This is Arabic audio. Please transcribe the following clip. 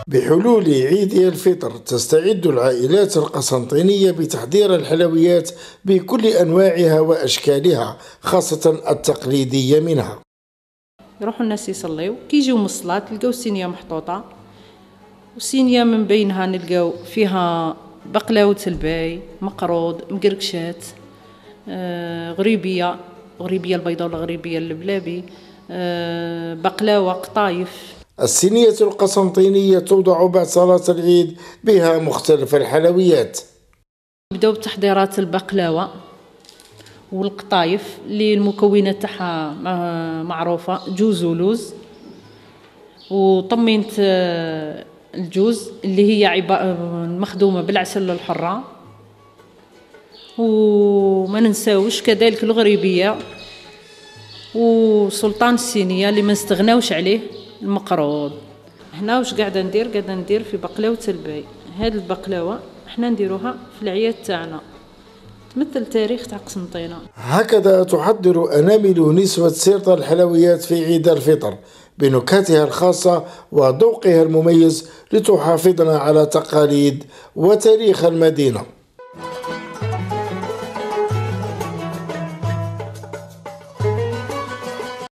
بحلول عيد الفطر تستعد العائلات القسنطينية بتحضير الحلويات بكل أنواعها وأشكالها، خاصة التقليدية منها. يروحوا الناس يصليو، كيجيو من الصلاة تلقاو الصينية محطوطة، وصينية من بينها نلقاو فيها بقلاوة الباي، مقروض، مقرقشات، غريبية البيضاء والغريبية اللبلابي، بقلاوة، قطايف. الصينية القسنطينية توضع بعد صلاة العيد بها مختلف الحلويات. بداو بتحضيرات البقلاوة والقطايف اللي المكونات تاعها معروفة، جوز ولوز وطمينة الجوز اللي هي مخدومة بالعسل الحرة، وما ننساوش كذلك الغريبية وسلطان الصينية اللي ما نستغناوش عليه المقروض. هنا واش قاعدة ندير في بقلاوة الباي. هاد البقلاوة احنا نديروها في العياد تاعنا، تمثل تاريخ تاع قسنطينة. هكذا تحضر أنامل نسوة سيرة الحلويات في عيد الفطر بنكهتها الخاصة وذوقها المميز لتحافظنا على تقاليد وتاريخ المدينة.